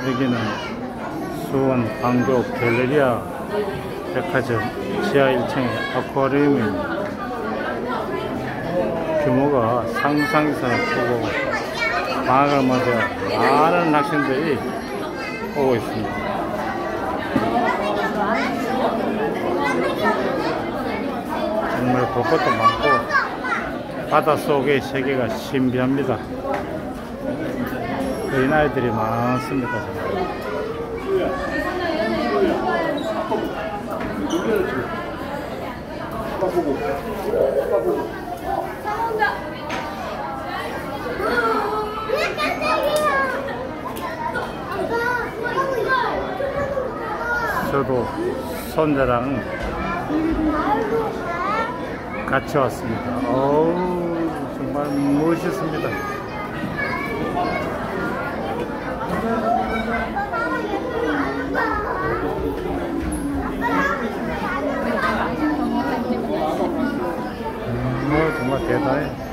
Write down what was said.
여기는 수원 광교 갤러리아 백화점 지하 1층의 아쿠아리움입니다. 규모가 상상 이상을 크고 방학을 맞아 많은 학생들이 오고 있습니다. 정말 볼 것도 많고 바닷속의 세계가 신비합니다. 어린아이들이 많습니다. 저도 손자랑 같이 왔습니다. 어우, 정말 멋있습니다. 정말 대단해.